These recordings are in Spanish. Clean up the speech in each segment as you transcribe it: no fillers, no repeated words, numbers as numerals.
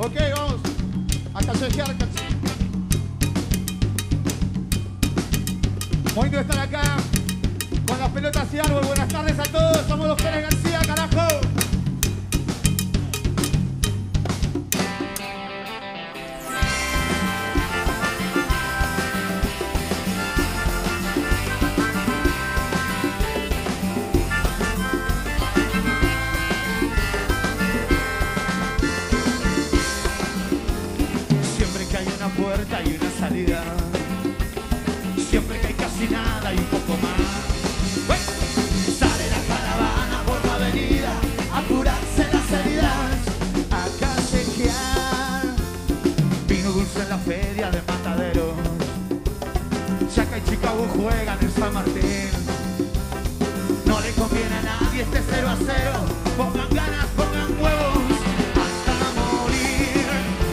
Ok, vamos a callejear. Bonito estar acá con las pelotas y árbol. Buenas tardes a todos. Somos los Pérez García, carajo. Siempre que hay una puerta y una salida, siempre que hay casi nada y un poco más, sale la caravana por la avenida a curarse las heridas, a callejear. Vino dulce en la feria de Mataderos, Chaca y Chicago juegan en San Martín. No le conviene a nadie este 0-0, pongan ganas, pongan huevos hasta morir.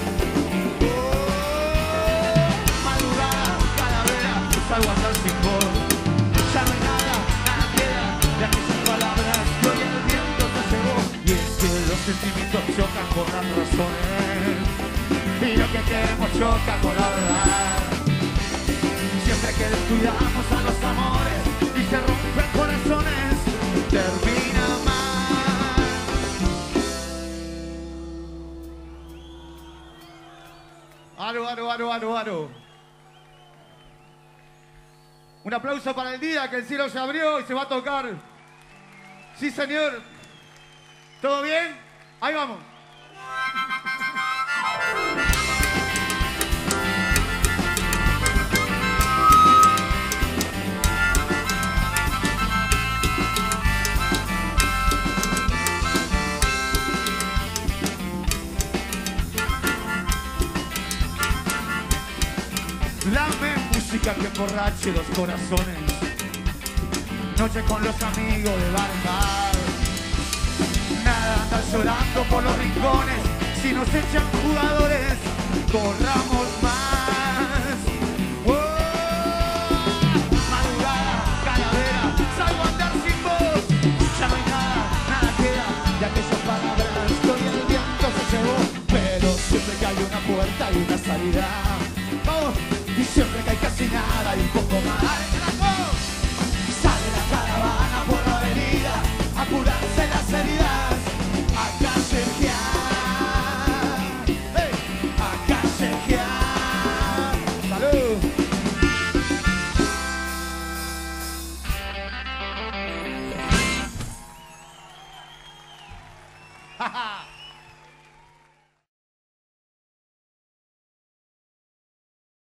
Madrugada, calavera, salgo a andar sin voz. Ya no hay nada, nada queda de aquellas palabras que hoy el viento se llevó. Y es que los sentimientos chocan con las razones y lo que queremos choca con la verdad. Siempre que descuidamos a los amores y se rompen corazones, termina mal. Aro. Un aplauso para el día que el cielo se abrió y se va a tocar. Sí, señor. ¿Todo bien? Ahí vamos. Dame música que emborrache los corazones. Noche con los amigos de bar en bar. Nada andar llorando por los rincones. Si nos echan jugadores, corramos más. Madrugada, calavera, salgo a andar sin voz. Ya no hay nada, nada queda de aquellas palabras que hoy el viento se llevó. Pero siempre que hay una puerta y una salida, vamos. Y siempre que hay casi nada y un poco más, sale la caravana por la avenida a curarse las heridas, a callejear, a callejear. ¡Salud! ¡Ja, ja!